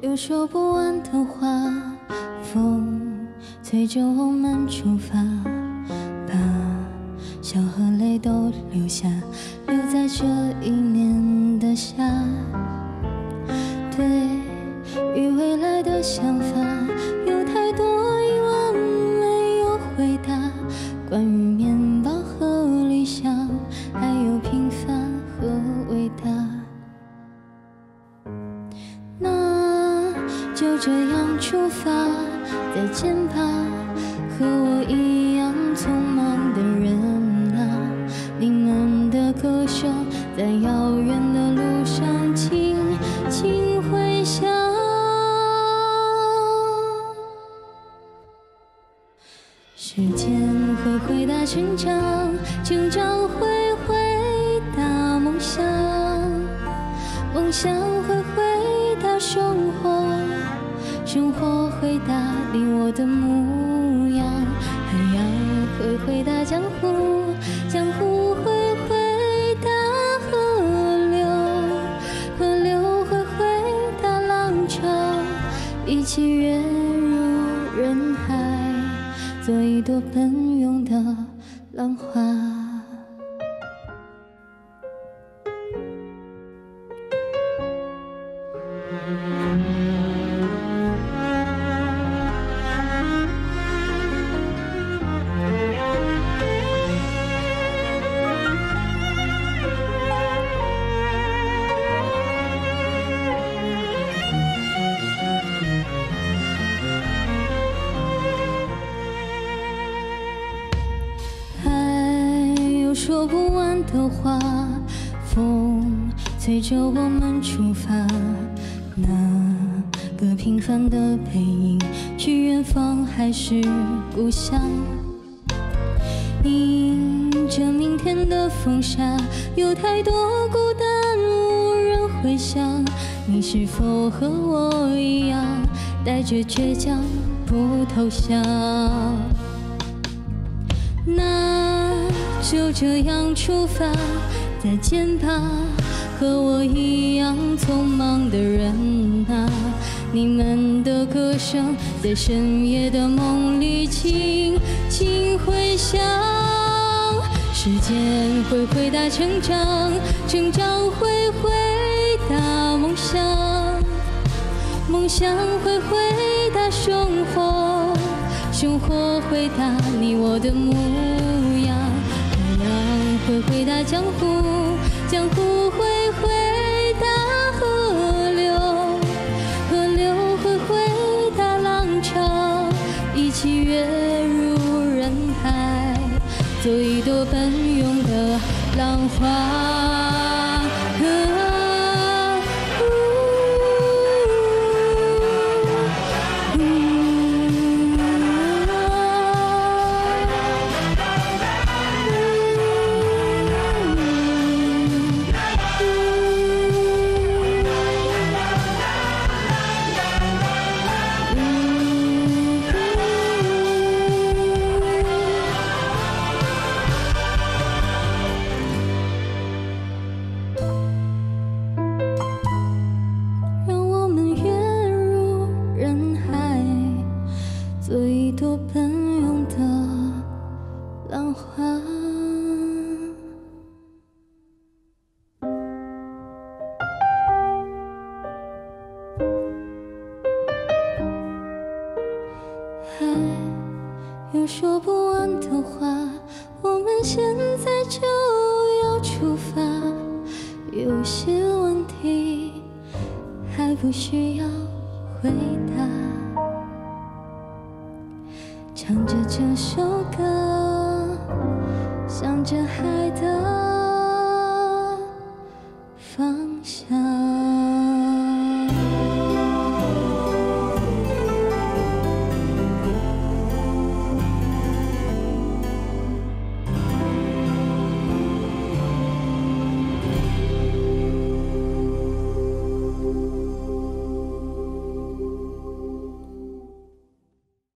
有说不完的话，风催着我们出发，把笑和泪都留下，留在这一年的夏。对于未来的想法，有太多疑问没有回答，关于面包和理想，还有平凡和伟大。那就这样出发，再见吧，和我一样匆忙的人啊，你们的歌声在遥远的路上轻轻回响。时间会回答成长，成长会回答梦想，梦想会回答生活，生活回答你我的模样，海洋会回答江湖，江湖会回答河流，河流会回答浪潮，一起跃入人海，做一朵奔涌的浪花。说不完的话，风催着我们出发，那个平凡的背影，去远方还是故乡？迎着明天的风沙，有太多孤单无人回响，你是否和我一样，带着倔强不投降？那就这样出发，再见吧，和我一样匆忙的人啊，你们的歌声在深夜的梦里轻轻回响。时间会回答成长，成长会回答梦想，梦想会回答生活，生活回答你我的模样，海洋会回答江湖，江湖会回答河流，河流会回答浪潮，一起跃入人海，做一朵奔涌的浪花。做一朵奔涌的浪花。还有说不完的话，我们现在就要出发，有些问题还不需要回答。唱着这首歌，向着海的方向。